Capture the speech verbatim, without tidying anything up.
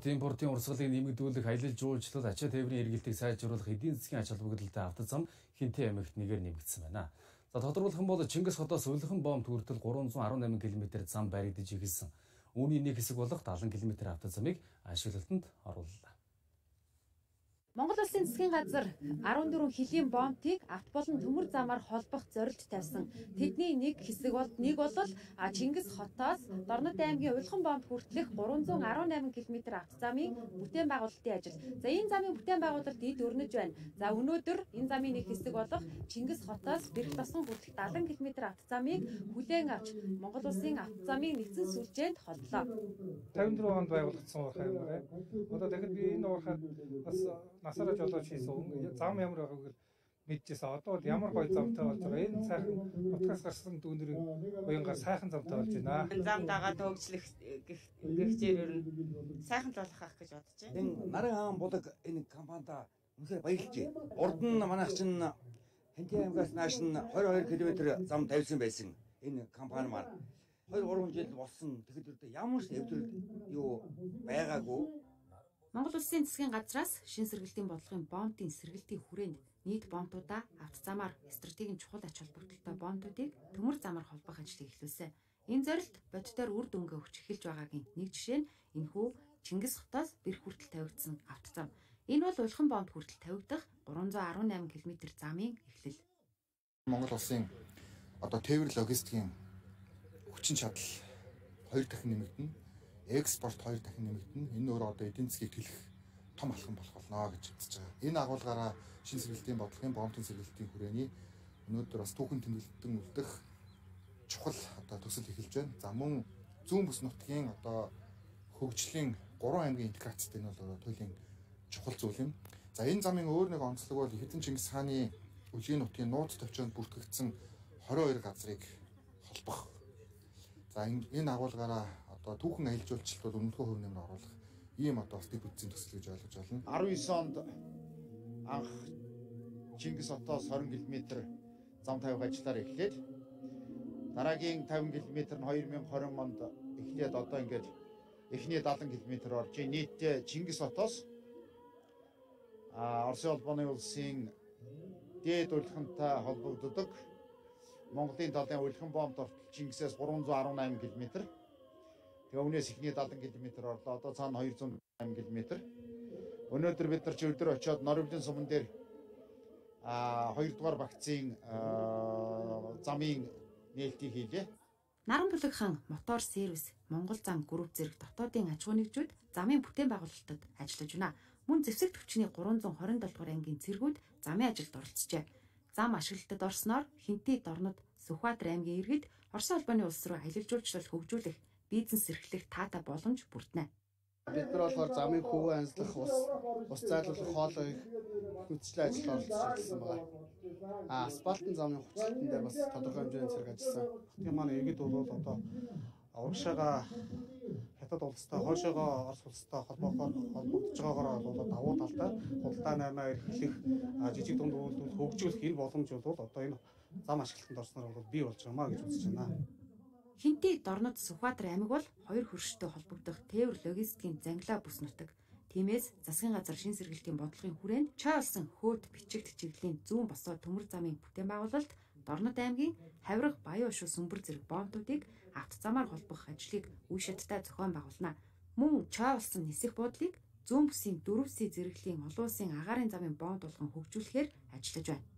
экспорт, импортын урсгалыг нэмэгдүүлэх, аялал жуулчлал, ачаа тээврийн эргэлтийг сайжруулах эдийн засгийн ач холбогдолтой автозам Хинтээ аймагт нэгээр нэмэгдсэн байна. За тодорхойлох нь бол Чингис хотоос Улхан боомт хүртэл гурван зуун арван намын км зам баригдаж эхэлсэн. Үүний нэг хэсэг болох дагалан км автозамыг ашиглалтанд орууллаа. Монгол Улсын засгийн газар арван дөрвөн хилийн боомтыг авто болон төмөр замаар холбох зорилт тавьсан. Тэдний нэг хэсэг бол нэг бол Чингис хотоос Дорнод аймгийн Улхан боомт хүртэлх гурван зуун арван намын км автозамын бүтээн байгуулалтын ажил. За энэ замын бүтээн байгуулалт эд өрнөж байна. За өнөөдөр энэ замын нэг хэсэг болох Чингис хотоос Бэрх Тосгон хүртэлх дагалан км автозамыг хүлээн авч Монгол Улсын автозамын нэгдсэн сүлжээнд холдлоо. тавин дөрвөн онд байгуулагдсан уурхай юм байна. Одоо дахиад би энэ уурхайд бас насаараа жолооч хийсэн зам ямар байгааг мэдчихсэн. Одоо бол ямар гоё замтай болж байгаа. Энэ сайхан утгаас гарсан дүүнэрийн уянгаар сайхан замтай болж байна. Зам дагаад хөгжлөх гихзээр ер нь сайхан л болох ах гэж бодож байна. Энэ Наран хаан булаг энэ компанида үнэхээр баярлж байна. Урд нь манайх чинь Хинтээ аймгаас нааш нь двадцать two км зам тавьсан байсан. Энэ компани маань two three жил болсон. Тэгэхэд ямар ч өвдрөл юу байгаагүй. Монгол Улсын засгийн газраас шин сэргэлтийн бодлогын боомтын сэргэлтийн хүрээнд нийт боомтуудаа автозамаар стратегийн чухал ач холбогдолтой боомтуудыг төмөр замаар холбох ажлыг эхлүүлсэн. Энэ зорилт бодитоор үр дүнгээ өгч эхэлж байгаагийн нэг жишээ нь энэхүү Чингис хотоос Бэрх хүртэл тавигдсан автозам. Энэ бол Улхан боомт хүртэл тавигдах гурван зуун арван намын км замын эхлэл. Монгол Улсын одоо тээвэр логистикийн хүчин чадал хоёр дахин нэмэгдэнэ. Экспорт хоёр дахин нэмэгдэнэ. Энэ өөр одоо эдийн засгийг төлөх том алхам болох болно гэж үзэж байгаа. Энэ агуулгаараа шин сэргэлтийн бодлогын боомтын сэргэлтийн хүрээний өнөөдөр бас түүхэн тэмдэглэлтэн үлдэх чухал одоо төсөл эхэлж байна. За мөн зүүн бүс нутгийн одоо хөгжлийн гурван аймгийн интеграцтэй нь бол туйлын чухал зүйл юм. За энэ замын өөр нэг онцлог бол Хэдэн Чингис хааны үжийн нутгийн нууц төвчөнд бүртгэгдсэн twenty-two газрыг холбох. За энэ агуулгаараа одоо түүхэн аялал жуулчлалт бол өмнөхөө хөв нэмэр оруулах ийм одоо бас дэд бүтцийн төсөл гэж ойлгож байна. nineteen онд анх Чингис хотоос twenty км зам тавих ажлаар эхлээд дараагийн fifty км нь twenty twenty онд эхлээд одоо ингээд эхний seventy км орж нийтдээ Чингис хотоос а Оросын улбаны улсын дээд урилхантай холбогддог Монголын талын Улхан боомт ортол Чингисээс three hundred eighteen км. Тэгээ өмнөөс ихний seventy км орлоо. Одоо цаана two hundred eight км. Өнөөдөр бид нар ч өдөр очиод Норовлын суман дээр а хоёрдугаар багцын замын нээлтийг хийлээ. Наран бүлэг хаан мотор сервис Монгол зам групп зэрэг дотоодын аж ахуйн нэгжүүд замын бүтээн байгуулалтад ажиллаж байна. Мөн зэвсэг төвчний three hundred twenty-seven дугаар ангийн цэргүүд замын ажилд оролцжээ. Зам ашиглалтад орсноор Хинтээ, Дорнод, Сүхбаатар аймгийн иргэд Оросын улбаны улс руу аялал жуулчлал хөгжүүлэх, бизнес эрхлэх таатай боломж бүрдэнэ. Бид нар болохоор замын хөвөө анзлах, ус ус зайлуулах хоолой хүчтэй ажил оролцсон байгаа. А асфальтын замын хувцастан дээр бас тодорхой хэмжээний зэрэг ажилласан. Тийм маань иргэд бол одоо урагшаага хятад улстай, хойшоогоо Орос улстай холбоохоор холбогдож байгаагаар бол давуу талтай худалдаа наймаа эрхлэх, жижиг дунд үйлдвэрлэл хөгжүүлэх энэ боломж бол одоо энэ зам ашиглалтанд орсноор бол бий болж байгаамаа гэж үзэж байна. Хинтээ, Дорнод, Сүхбаатар аймаг бол хоёр хөрштэй холбогдох тээвэр логистикийн зангилаа бүс нутаг. Тиймээс засгийн газар шин сэргэлтийн бодлогын хүрээнд чаа болсон хөөт бичигдэх чиглэлийн зүүн босоо төмөр замын бүтээн байгуулалт Дорнод аймгийн Хавирга, Баян Ушуу, Сүмбэр зэрэг боомтуудыг автозамаар холбох ажлыг үе шаттай зохион байгуулна. Мөн чаа болсон нисэх буудлыг зүүн бүсийн дөрвөн сая зэрэглэлийн олон улсын агаарын замын боомт болгон хөгжүүлэхээр ажиллаж байна.